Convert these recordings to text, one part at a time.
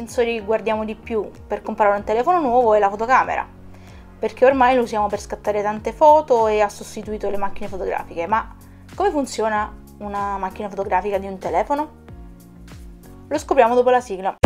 sensori che guardiamo di più per comprare un telefono nuovo è la fotocamera, perché ormai lo usiamo per scattare tante foto e ha sostituito le macchine fotografiche. Ma come funziona una macchina fotografica di un telefono? Lo scopriamo dopo la sigla.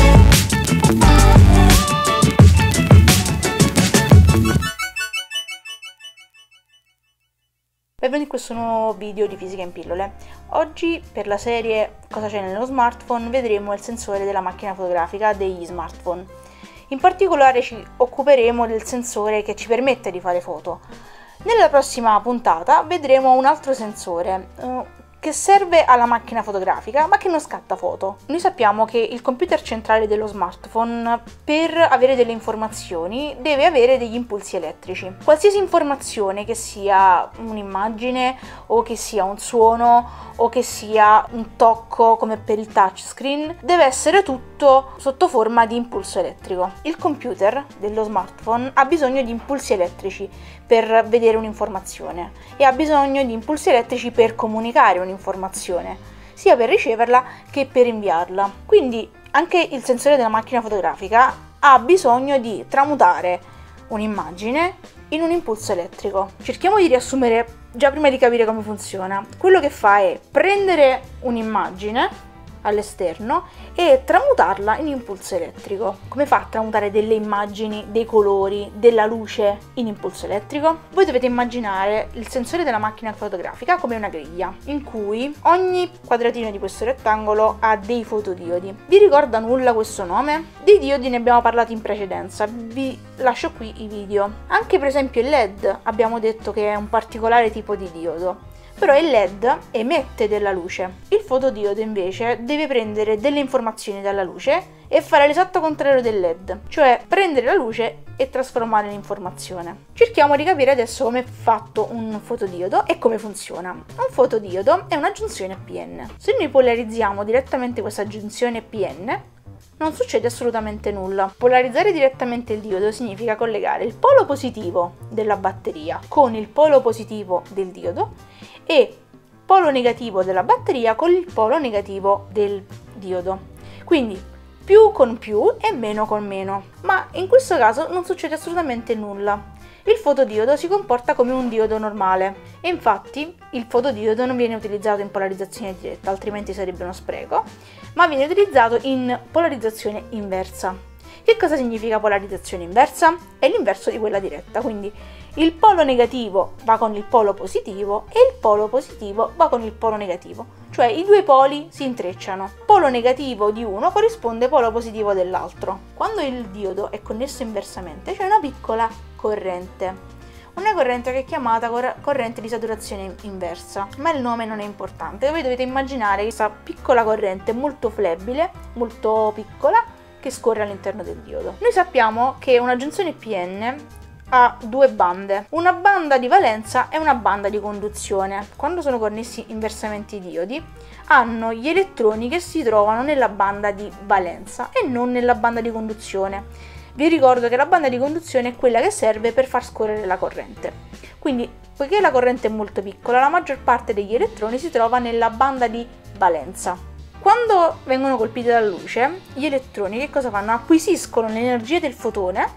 Benvenuti in questo nuovo video di Fisica in pillole. Oggi, per la serie Cosa c'è nello smartphone, vedremo il sensore della macchina fotografica degli smartphone. In particolare ci occuperemo del sensore che ci permette di fare foto. Nella prossima puntata vedremo un altro sensore che serve alla macchina fotografica ma che non scatta foto. Noi sappiamo che il computer centrale dello smartphone, per avere delle informazioni, deve avere degli impulsi elettrici. Qualsiasi informazione, che sia un'immagine o che sia un suono o che sia un tocco come per il touchscreen, deve essere tutto sotto forma di impulso elettrico. Il computer dello smartphone ha bisogno di impulsi elettrici per vedere un'informazione e ha bisogno di impulsi elettrici per comunicare un'informazione, sia per riceverla che per inviarla. Quindi anche il sensore della macchina fotografica ha bisogno di tramutare un'immagine in un impulso elettrico. Cerchiamo di riassumere già prima di capire come funziona. Quello che fa è prendere un'immagine all'esterno e tramutarla in impulso elettrico. Come fa a tramutare delle immagini, dei colori, della luce in impulso elettrico? Voi dovete immaginare il sensore della macchina fotografica come una griglia, in cui ogni quadratino di questo rettangolo ha dei fotodiodi. Vi ricorda nulla questo nome? Dei diodi ne abbiamo parlato in precedenza, vi lascio qui i video. Anche per esempio il LED abbiamo detto che è un particolare tipo di diodo. Però il LED emette della luce. Il fotodiodo invece deve prendere delle informazioni dalla luce e fare l'esatto contrario del LED, cioè prendere la luce e trasformare l'informazione. Cerchiamo di capire adesso come è fatto un fotodiodo e come funziona. Un fotodiodo è una giunzione PN. Se noi polarizziamo direttamente questa giunzione PN, non succede assolutamente nulla. Polarizzare direttamente il diodo significa collegare il polo positivo della batteria con il polo positivo del diodo e polo negativo della batteria con il polo negativo del diodo. Quindi più con più e meno con meno. Ma in questo caso non succede assolutamente nulla. Il fotodiodo si comporta come un diodo normale e infatti il fotodiodo non viene utilizzato in polarizzazione diretta, altrimenti sarebbe uno spreco, ma viene utilizzato in polarizzazione inversa. Che cosa significa polarizzazione inversa? È l'inverso di quella diretta, quindi il polo negativo va con il polo positivo e il polo positivo va con il polo negativo, cioè i due poli si intrecciano. Polo negativo di uno corrisponde polo positivo dell'altro. Quando il diodo è connesso inversamente c'è una piccola corrente. Una corrente che è chiamata corrente di saturazione inversa, ma il nome non è importante. Voi dovete immaginare questa piccola corrente molto flebile, molto piccola, che scorre all'interno del diodo. Noi sappiamo che una giunzione PN ha due bande, una banda di valenza e una banda di conduzione. Quando sono connessi inversamente i diodi, hanno gli elettroni che si trovano nella banda di valenza e non nella banda di conduzione. Vi ricordo che la banda di conduzione è quella che serve per far scorrere la corrente. Quindi, poiché la corrente è molto piccola, la maggior parte degli elettroni si trova nella banda di valenza. Quando vengono colpiti dalla luce, gli elettroni che cosa fanno? Acquisiscono l'energia del fotone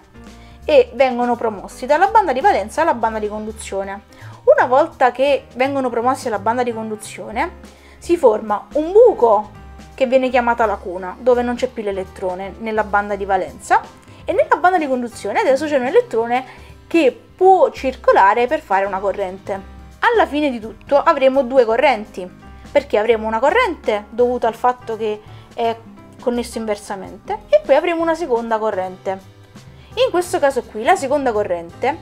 e vengono promossi dalla banda di valenza alla banda di conduzione. Una volta che vengono promossi alla banda di conduzione, si forma un buco che viene chiamata lacuna, dove non c'è più l'elettrone nella banda di valenza, e nella banda di conduzione adesso c'è un elettrone che può circolare per fare una corrente. Alla fine di tutto avremo due correnti, perché avremo una corrente dovuta al fatto che è connesso inversamente e poi avremo una seconda corrente. In questo caso qui la seconda corrente,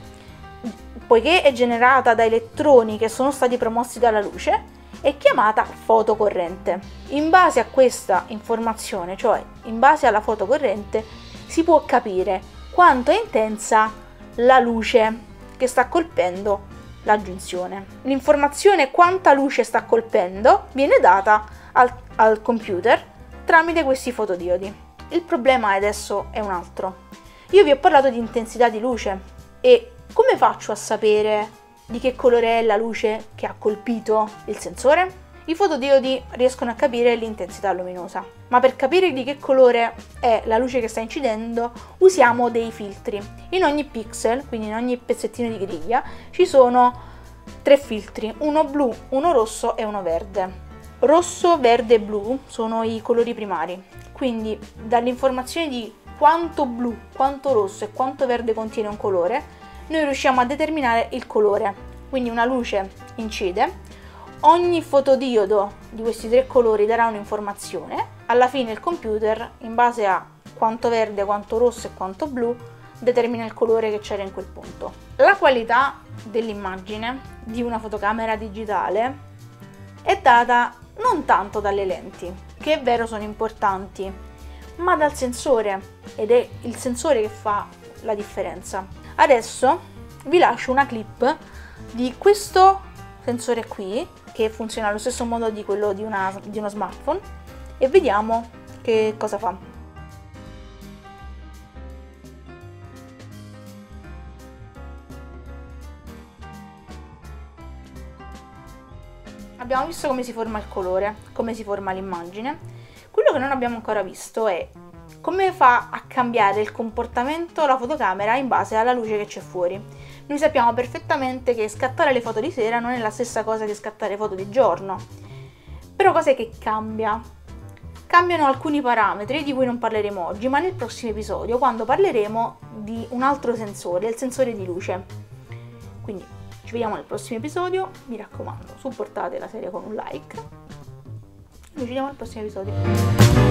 poiché è generata da elettroni che sono stati promossi dalla luce, è chiamata fotocorrente. In base a questa informazione, cioè in base alla fotocorrente, si può capire quanto è intensa la luce che sta colpendo la giunzione. L'informazione quanta luce sta colpendo viene data al computer tramite questi fotodiodi. Il problema adesso è un altro. Io vi ho parlato di intensità di luce e come faccio a sapere di che colore è la luce che ha colpito il sensore? I fotodiodi riescono a capire l'intensità luminosa, ma per capire di che colore è la luce che sta incidendo usiamo dei filtri. In ogni pixel, quindi in ogni pezzettino di griglia, ci sono 3 filtri, uno blu, uno rosso e uno verde. Rosso, verde e blu sono i colori primari, quindi dall'informazione di quanto blu, quanto rosso e quanto verde contiene un colore, noi riusciamo a determinare il colore. Quindi una luce incide, ogni fotodiodo di questi 3 colori darà un'informazione, alla fine il computer, in base a quanto verde, quanto rosso e quanto blu, determina il colore che c'era in quel punto. La qualità dell'immagine di una fotocamera digitale è data non tanto dalle lenti, che è vero sono importanti, ma dal sensore, ed è il sensore che fa la differenza. Adesso vi lascio una clip di questo sensore qui, che funziona allo stesso modo di quello di uno smartphone, e vediamo che cosa fa. Abbiamo visto come si forma il colore, come si forma l'immagine. Quello che non abbiamo ancora visto è come fa a cambiare il comportamento la fotocamera in base alla luce che c'è fuori. Noi sappiamo perfettamente che scattare le foto di sera non è la stessa cosa che scattare foto di giorno. Però cos'è che cambia? Cambiano alcuni parametri di cui non parleremo oggi, ma nel prossimo episodio, quando parleremo di un altro sensore, il sensore di luce. Quindi ci vediamo nel prossimo episodio, mi raccomando, supportate la serie con un like. Noi ci vediamo al prossimo episodio.